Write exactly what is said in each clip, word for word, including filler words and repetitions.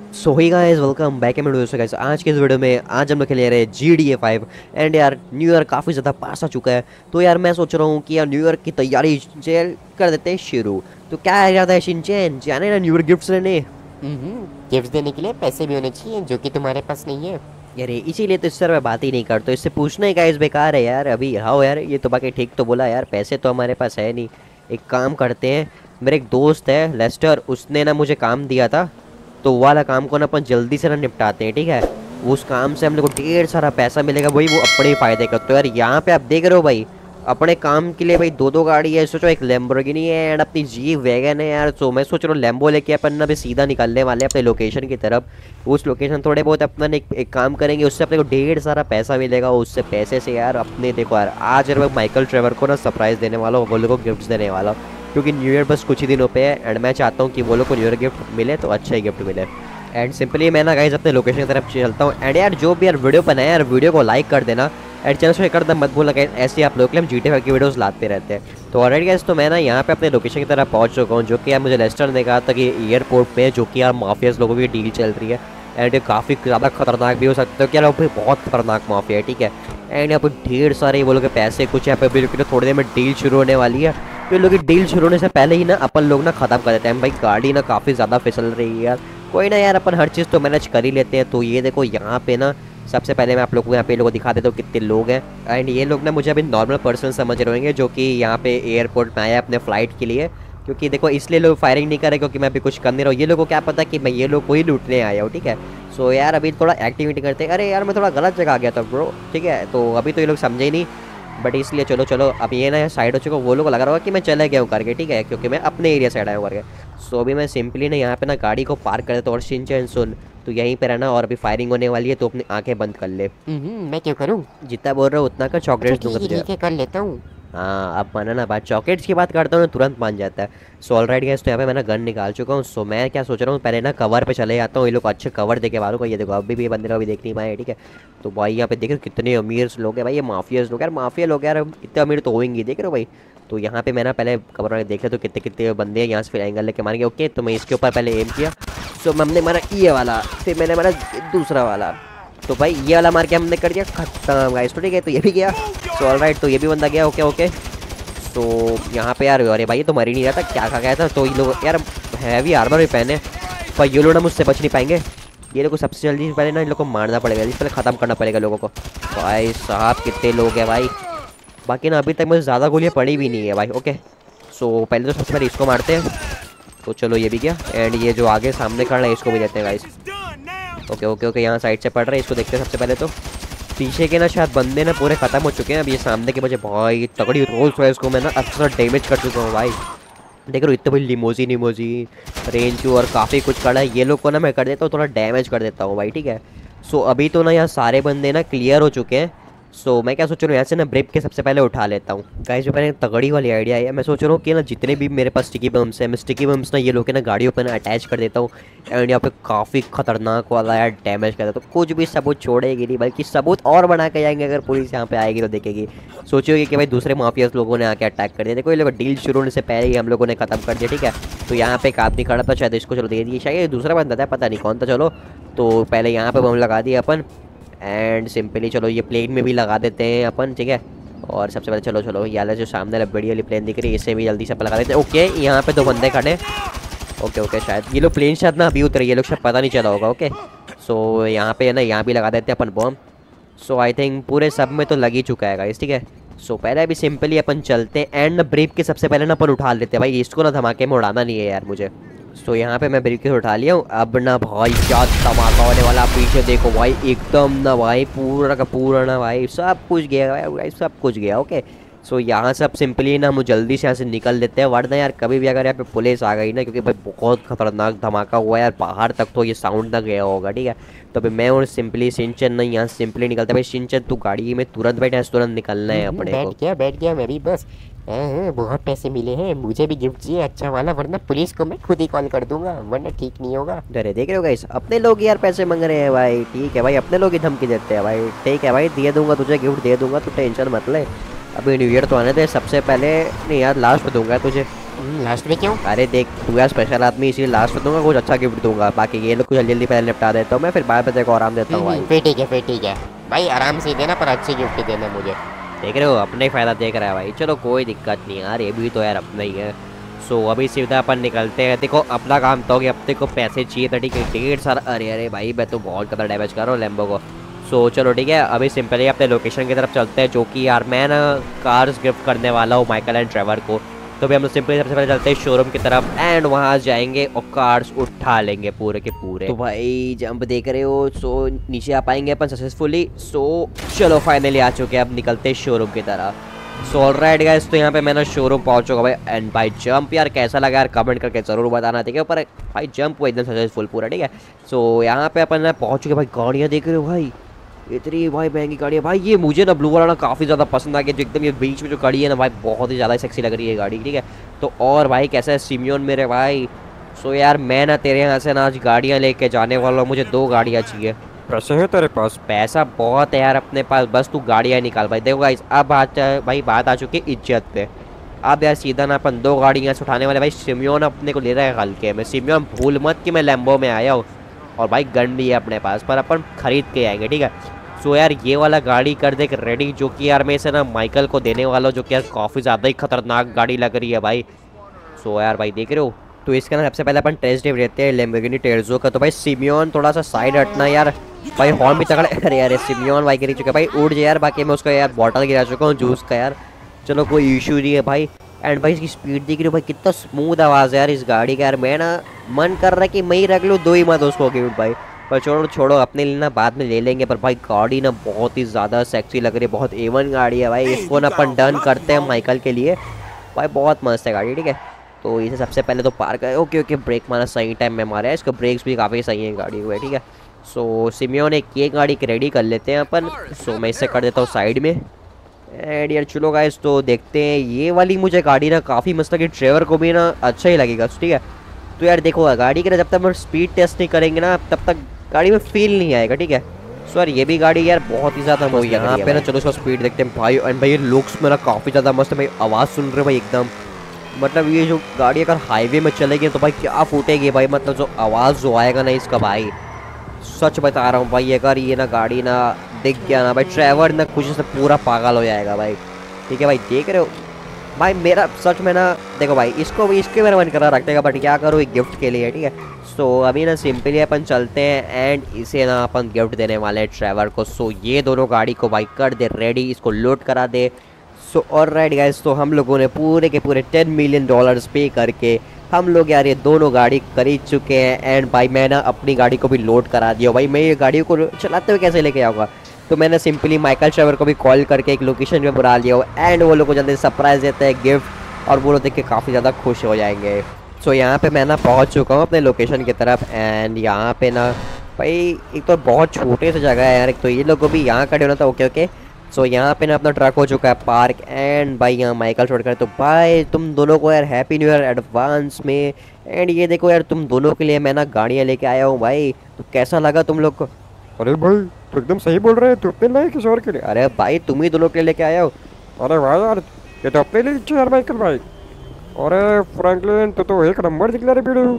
सो hi guys, welcome back video से guys. आज के इस वीडियो में आज हम लोग खेले रहे G T A five. And यार न्यू ईयर काफ़ी ज़्यादा पास आ चुका है, तो यार मैं सोच रहा हूँ कि यार न्यू ईयर की तैयारी जेल कर देते हैं शुरू। तो क्या इरादा है शिनचैन, जाने ना न्यू ईयर गिफ्ट्स लेने? गिफ्ट देने के लिए पैसे भी होने चाहिए जो कि तुम्हारे पास नहीं है। यार इसीलिए तो इससे मैं बात ही नहीं करता, इससे पूछना ही गाइस बेकार है यार। अभी हाँ यार, ये तो बाकी ठीक तो बोला यार, पैसे तो हमारे पास है नहीं। एक काम करते हैं, मेरे एक दोस्त है लेस्टर, उसने ना मुझे काम दिया था, तो वो वाला काम को ना अपन जल्दी से ना निपटाते हैं, ठीक है। उस काम से हम लोग को ढेर सारा पैसा मिलेगा, वही वो अपने ही फायदे का। तो यार यहाँ पे आप देख रहे हो भाई, अपने काम के लिए भाई दो दो गाड़ी है। सोचो, एक लैम्बोर्गिनी है एंड अपनी जी वैगन है यार। तो मैं सोच रहा हूँ लैम्बो लेके अपन ना भी सीधा निकलने वाले हैं अपने लोकेशन की तरफ। उस लोकेशन थोड़े बहुत अपन एक, एक काम करेंगे, उससे अपने को ढेर सारा पैसा मिलेगा। उससे पैसे से यार अपने देखो यार, आज यार मैं माइकल ट्रेवर को ना सरप्राइज़ देने वाला हूँ, वो लोग को गिफ्ट देने वाला हूँ, क्योंकि न्यू ईयर बस कुछ ही दिनों पे है। एंड मैं चाहता हूँ कि वो लोग को न्यू ईयर गिफ्ट मिले तो अच्छा ही गिफ्ट मिले। एंड सिंपली मैं ना गाइस अपने लोकेशन की तरफ चलता हूँ। एंड यार जो भी यार वीडियो बनाया यार, वीडियो को लाइक कर देना एंड चैनल से कर देना मत भूलना गाइस। ऐसे आप लोग के लिए हम जी टी फाइव की वीडियोस लाते रहते हैं। तो ऑलरेडी गाइस, तो मैं ना यहाँ पे अपने लोकेशन की तरफ पहुँच चुका हूँ, जो कि यार मुझे लेस्टर ने कहा था कि एयरपोर्ट पे जो कि यार माफियाज लोगों की डील चल रही है। एंड ये काफ़ी ज़्यादा खतरनाक भी हो सकता है, कि यार भाई बहुत खतरनाक माफिया है, ठीक है। एंड यहाँ पर ढेर सारे वो लोग के पैसे कुछ यहाँ पे भी, थोड़ी देर में डील शुरू होने वाली है। तो ये लोग की डील शुरू होने से पहले ही ना अपन लोग ना ख़त्म कर देते हैं। भाई गाड़ी ना काफ़ी ज़्यादा फिसल रही है यार, कोई ना यार अपन हर चीज़ तो मैनेज कर ही लेते हैं। तो ये देखो यहाँ पे ना सबसे पहले मैं आप लोग को यहाँ पे लोगों को दिखा देता हूँ कितने लोग हैं। एंड ये लोग ना मुझे अभी नॉर्मल पर्सन समझ रहे होंगे, जो कि यहाँ पे एयरपोर्ट में आया अपने फ्लाइट के लिए। क्योंकि देखो इसलिए लोग फायरिंग नहीं कर रहे क्योंकि मैं अभी कुछ कर नहीं रहा हूँ। ये लोगों को क्या पता कि मैं ये लोग को ही लूटने आया हूँ, ठीक है। सो यार अभी थोड़ा एक्टिविटी करते हैं। अरे यार मैं थोड़ा गलत जगह आ गया था ब्रो, ठीक है। तो अभी तो ये लोग समझे ही नहीं, बट इसलिए चलो चलो अब ये ना साइड हो चुका। वो लोग लग रहा होगा कि मैं चले गया हूँ करके, ठीक है, क्योंकि मैं अपने एरिया साइड आया हूँ करके। सो अभी मैं सिंपली ना यहाँ पे ना गाड़ी को पार्क कर देता हूँ। और शिनचैन सुन, तो यहीं पे रहना, और अभी फायरिंग होने वाली है तो अपनी आंखें बंद कर ले। मैं क्यों करूँ? जितना बोल रहा हूँ उतना कर, चॉकलेट्स दूंगा तुझे। ठीक है, कर लेता हूँ। हाँ अब माना ना बात, चॉकलेट्स की बात करता हूँ ना तुरंत मान जाता है। सो ऑलराइट गाइस, तो यहाँ पे मैंने गन निकाल चुका हूँ। सो मैं क्या सोच रहा हूँ, पहले ना कवर पे चले जाता हूँ, ये लोग अच्छे कवर दे के मारूंगा। ये देखो अभी भी ये बंदे को अभी देख नहीं पाए, ठीक है। तो भाई यहाँ पे देख रहे हो कितने अमीर लोग हैं भाई, ये माफियाज लोग यार, माफिया लोग यार इतने अमीर तो होंगे, देख रहे हो भाई। तो यहाँ पे मैं ना पहले कवर वाले देख ले तो कितने कितने बंदे हैं, यहाँ से फिर एंगल लेके मारेंगे। ओके, तो मैं इसके ऊपर पहले एम किया। सो हमने मारा ये वाला, फिर मैंने मारा दूसरा वाला। तो भाई ये वाला मार के हमने कर दिया खत्म गाइस, तो ठीक है। तो ये भी गया। सो ऑलराइट, तो ये भी बंदा गया। ओके ओके, तो यहाँ पे यार, अरे भाई ये तो मर ही नहीं रहा था, क्या खा गया था। तो ये लोग यार हैवी आर्मर भी पहने, पर ये लोग ना मुझसे बच नहीं पाएंगे। ये लोग को सबसे जल्दी पहले ना इन लोग को मारना पड़ेगा, इस पहले ख़त्म करना पड़ेगा लोगों को। भाई साहब कितने लोग हैं भाई, बाकी ना अभी तक मुझे ज़्यादा गोलियाँ पड़ी भी नहीं है भाई। ओके, सो पहले तो सबसे पहले इसको मारते हैं। तो चलो ये भी गया। एंड ये जो आगे सामने खड़ा है इसको भी देते हैं गाइस। ओके ओके ओके, यहाँ साइड से पड़ रहा है, इसको देखते हैं सबसे पहले। तो पीछे के ना शायद बंदे ना पूरे खत्म हो चुके हैं। अब ये सामने के मुझे भाई तगड़ी रोल्स रॉयस को मैं ना अच्छा डैमेज कर चुका हूँ भाई। देख रहे हो इतने बड़ी लिमोजी निमोजी रेंज और काफ़ी कुछ खड़ा है। ये लोग को ना मैं कर देता हूँ, थोड़ा डैमेज कर देता हूँ भाई, ठीक है। सो अभी तो ना यहाँ सारे बंदे ना क्लियर हो चुके हैं। सो मैं क्या सोच रहा हूँ, यहाँ से ना ब्रेक के सबसे पहले उठा लेता हूँ गाइस। जो मैंने तगड़ी वाली आइडिया है, मैं सोच रहा हूँ कि ना जितने भी मेरे पास स्टिकी बम्स हैं, मैं स्टिकी बम्स ना ये लोग के ना गाड़ियों पर ना अटैच कर देता हूँ। एंड यहाँ पे काफ़ी खतरनाक वाला यार डैमेज कर देता हूँ। कुछ भी सबूत छोड़ेगी नहीं, बल्कि सबूत और बना के जाएंगे अगर पुलिस यहाँ पे आएगी तो देखेगी। सोचिएगी कि भाई दूसरे माफियाज लोगों ने आके अटैक कर दिया। देखो ये लोग डील शुरू होने से पहले ही हम लोगों ने खत्म कर दिया, ठीक है। तो यहाँ पे एक आदमी खड़ा था, शायद इसको चलो दे दिए, शायद दूसरा बंदा था, पता नहीं कौन था। चलो तो पहले यहाँ पे बम लगा दिया अपन। एंड सिंपली चलो ये प्लेन में भी लगा देते हैं अपन, ठीक है। और सबसे पहले चलो चलो ये वाला जो सामने बड़ी वाली प्लेन दिख रही है, इसे भी जल्दी से लगा देते हैं। ओके, यहाँ पे दो बंदे खड़े। ओके ओके, शायद ये लोग प्लेन शायद ना अभी उतरे, ये लोग शायद पता नहीं चला होगा। ओके, सो यहाँ पे ना यहाँ भी लगा देते हैं अपन बम। सो आई थिंक पूरे सब में तो लग ही चुका है गाइस, ठीक है। सो पहले अभी सिंपली अपन चलते हैं एंड ब्रेक के सबसे पहले ना अपन उठा लेते हैं भाई, इसको ना धमाके में उड़ाना नहीं है यार मुझे। सो यहाँ पे मैं ब्रेक उठा लिया हूँ। अब ना भाई क्या धमाका होने वाला, पीछे देखो भाई एकदम ना भाई पूरा का पूरा ना भाई सब कुछ गया भाई, सब कुछ गया। ओके, सो यहाँ से अब सिंपली ना हम जल्दी से यहाँ से निकल लेते हैं, वरना यार कभी भी अगर यहाँ पे पुलिस आ गई ना, क्योंकि भाई बहुत खतरनाक धमाका हुआ यार, बाहर तक तो ये साउंड ना गया होगा, ठीक है। तो अभी मैं और सिंपली शिनचैन नहीं यहाँ सिंपली निकलता भाई। शिनचैन तू गाड़ी में तुरंत बैठे, तुरंत निकलना है अपने को। बैठ गया बैठ गया मैं भी बस। हाँ, बहुत पैसे मिले हैं, मुझे भी गिफ्ट चाहिए अच्छा वाला, वरना पुलिस को मैं खुद ही कॉल कर दूंगा, वरना ठीक नहीं होगा। अरे देख रहे हो गाइस, अपने लोग यार पैसे मांग रहे हैं भाई, ठीक है भाई, अपने लोग ही धमकी देते हैं भाई। ठीक है भाई, दे दूंगा तुझे गिफ्ट, दे दूंगा, तू टेंशन मत ले। अभी न्यू ईयर तो आने दे, सबसे पहले नहीं यार लास्ट में दूंगा तुझे। लास्ट में क्यों? अरे देख तू यार स्पेशल आदमी, इसलिए लास्ट में दूंगा, कुछ अच्छा गिफ्ट दूंगा। बाकी ये लोग कुछ जल्दी जल्दी पहले निपटा देता हूँ मैं, फिर बाद में तेरे को आराम देता हूँ भाई। फिर ठीक है फिर ठीक है भाई, आराम से देना पर अच्छी गिफ्ट देना मुझे। देख रहे हो अपने ही फायदा देख रहा है भाई। चलो कोई दिक्कत नहीं यार, ये भी तो यार अपना ही है। सो अभी सीधा अपन निकलते हैं। देखो अपना काम तो हो गया, अपने को पैसे चाहिए था ठीक है, ढेर सारा। अरे अरे भाई मैं तो बहुत ज़्यादा डैमेज कर रहा हूँ लैम्बो को। सो चलो ठीक है, अभी सिंपली अपने लोकेशन की तरफ चलते हैं, जो कि यार मैं ना कार्स गिफ्ट करने वाला हूँ माइकल एंड ट्रेवर को। तो भी हम लोग सिंपली सबसे पहले चलते हैं शोरूम की तरफ एंड वहाँ जाएंगे और कार्स उठा लेंगे पूरे के पूरे। तो भाई जंप देख रहे हो, सो नीचे आ पाएंगे अपन सक्सेसफुली। सो चलो फाइनली आ चुके हैं, अब निकलते हैं शोरूम की तरफ। सो ऑलराइट गाइस, तो यहाँ पे मैंने शोरूम पहुंच चुका भाई। एंड भाई जंप यार कैसा लगा यार कमेंट करके जरूर बताना ठीक है। पर भाई जंप वो एकदम सक्सेसफुल पूरा ठीक है। सो यहाँ पे अपन पहुंच चुके भाई। गाड़ियाँ देख रहे हो भाई, इतनी भाई महंगी गाड़ी है भाई। ये मुझे ना ब्लू वाला ना काफ़ी ज़्यादा पसंद आ गया, जो एकदम ये बीच में जो गाड़ी है ना भाई, बहुत ही ज़्यादा सेक्सी लग रही है गाड़ी ठीक है। तो और भाई कैसा है सिमियोन मेरे भाई। सो यार मैं ना तेरे यहाँ से ना आज गाड़ियाँ लेके जाने वाला हूँ, मुझे दो गाड़ियाँ चाहिए। पैसे है तेरे पास? पैसा बहुत है यार अपने पास, बस तू गाड़ियाँ निकाल भाई। देखो गाइस अब बात भाई बात आ चुकी है इज्जत पे। अब यार सीधा ना अपन दो गाड़ियाँ से उठाने वाले भाई। सिमियोन अपने को ले रहा है हल्के में। सिमियोन भूल मत कि मैं लैम्बो में आया हूँ, और भाई गन भी है अपने पास, पर अपन खरीद के आएंगे ठीक है। सो यार ये वाला गाड़ी कर दे रेडी, जो कि यार मैं इसे ना माइकल को देने वाला हूँ, जो कि यार काफ़ी ज़्यादा ही खतरनाक गाड़ी लग रही है भाई। सो यार भाई देख रहे हो, तो इसका ना सबसे पहले अपन टेस्ट ड्राइव लेते हैं लैम्बोर्गिनी टेरेज़ो का। तो भाई सिमियोन थोड़ा सा साइड हटना यार भाई, हॉर्न भी तगड़ा। अरे यार सिमियोन भाई गिर चुका भाई, उड़ जाए यार। बाकी मैं उसका यार बॉटल गिरा चुका हूँ जूस का यार। चलो कोई इशू नहीं है भाई। एंड भाई इसकी स्पीड देख रही हो भाई, कितना स्मूथ आवाज़ है यार इस गाड़ी का यार। मैं ना मन कर रहा है कि मैं ही रख लूँ, दो ही मत उसको गिफ्ट भाई। पर छोड़ो छोड़ो अपने लिए ना बाद में ले लेंगे। पर भाई गाड़ी ना बहुत ही ज़्यादा सेक्सी लग रही है, बहुत एवन गाड़ी है भाई। इसको ना अपन डन करते हैं माइकल के लिए भाई, बहुत मस्त है गाड़ी ठीक है। तो इसे सबसे पहले तो पार्क है। ओके ओके ब्रेक मारा सही टाइम में मारा है, इसका ब्रेक्स भी काफ़ी सही है गाड़ी हुए ठीक है। सो सिमियोन एक ये गाड़ी रेडी कर लेते हैं अपन। सो मैं इसे कर देता हूँ साइड में। एंड यार चलो गाइस तो देखते हैं, ये वाली मुझे गाड़ी ना काफ़ी मस्त लगी, ड्राइवर को भी ना अच्छा ही लगेगा ठीक है। तो यार देखो गाड़ी के जब तक हम स्पीड टेस्ट नहीं करेंगे ना, तब तक गाड़ी में फील नहीं आएगा ठीक है। सो यार ये भी गाड़ी यार बहुत ही ज़्यादा मस्त है यहाँ पे ना। चलो इसका स्पीड देखते हैं भाई। एंड भाई ये लुक्स मेरा काफ़ी ज़्यादा मस्त है भाई। आवाज़ सुन रहे भाई एकदम, मतलब ये जो गाड़ी अगर हाईवे में चलेगी तो भाई क्या फूटेगी भाई। मतलब जो आवाज़ जो आएगा ना इसका भाई, सच बता रहा हूँ भाई, अगर ये ना गाड़ी ना दिख गया ना भाई, ड्राइवर ना खुशी से पूरा पागल हो जाएगा भाई ठीक है। भाई देख रहे हो भाई मेरा सच में ना, देखो भाई इसको भी इसके मेरा मन कर रहा रखने का, बट क्या करूँ एक गिफ्ट के लिए ठीक है। सो अभी ना सिंपली अपन चलते हैं एंड इसे ना अपन गिफ्ट देने वाले हैं ड्राइवर को। सो ये दोनों गाड़ी को भाई कर दे रेडी, इसको लोड करा दे। सो ऑलराइट गाइस, तो हम लोगों ने पूरे के पूरे टेन मिलियन डॉलर्स पे करके हम लोग यार ये दोनों गाड़ी खरीद चुके हैं। एंड भाई मैं ना अपनी गाड़ी को भी लोड करा दिया भाई। मैं ये गाड़ी को चलाते हुए कैसे लेके आऊँगा, तो मैंने सिंपली माइकल ट्रेवर को भी कॉल करके एक लोकेशन पे बुला लिया एंड वो लोग को जल्दी सरप्राइज़ देते हैं गिफ्ट, और वो लोग देख के काफ़ी ज़्यादा खुश हो जाएंगे। सो यहाँ पे मैं ना पहुँच चुका हूँ अपने लोकेशन की तरफ। एंड यहाँ पे ना भाई एक तो बहुत छोटे से जगह है यार, एक तो ये लोग को भी यहाँ खड़े होना था। ओके ओके सो यहाँ पे ना अपना ट्रक हो चुका है पार्क। एंड भाई यहाँ माइकल छोड़ कर, तो भाई तुम दोनों को यार हैप्पी न्यू ईयर एडवांस में। एंड ये देखो यार तुम दोनों के लिए मैं ना गाड़ियाँ लेके आया हूँ भाई, तो कैसा लगा तुम लोग को? अरे भाई तू एकदम सही बोल रहा है, तू अपने लिए किसी और के लिए? अरे भाई तुम ही दोनों के लिए लेके आया हो। अरे वाह यार, ये तो अपने लिए अच्छे यार माइकल भाई। अरे फ्रैंकलिन तो तो एक नंबर दिखला रहे वीडियो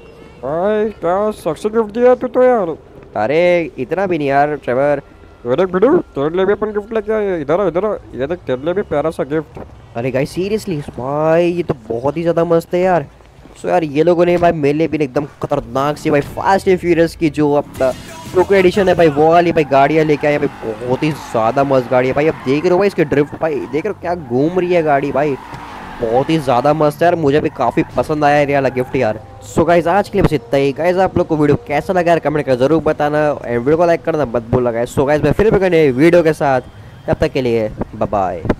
भाई, क्या सक्सेस गिफ्ट दिया तू तो यार। अरे इतना भी नहीं यार ट्रेवर। ये देख वीडियो, तेरे लिए भी अपन गिफ्ट लेके आए। इधर इधर ये देख, तेरे लिए भी प्यारा सा गिफ्ट। अरे गाइस सीरियसली भाई ये तो बहुत ही ज़्यादा मस्त है यार। सो यार ये लोगों ने भाई मेरे लिए भी एकदम खतरनाक सी भाई फास्ट एंड फ्यूरियस की जो अपना टोको एडिशन है भाई, वो वाली भाई गाड़ियाँ लेके आए भाई। बहुत ही ज़्यादा मस्त गाड़ी है भाई। अब देख रहे हो भाई इसके ड्रिफ्ट भाई, देख रहे हो क्या घूम रही है गाड़ी भाई, बहुत ही ज़्यादा मस्त है यार। मुझे भी काफ़ी पसंद आया ये वाला गिफ्ट यार। सो गाइस आज के लिए बस इतना ही। गाइस आप लोग को वीडियो कैसा लगा यार कमेंट कर जरूर बताना, एंड वीडियो को लाइक करना मत भूलना गाइस। सो गाइस मैं फिर भी करने वीडियो के साथ, तब तक के लिए बाय बाय।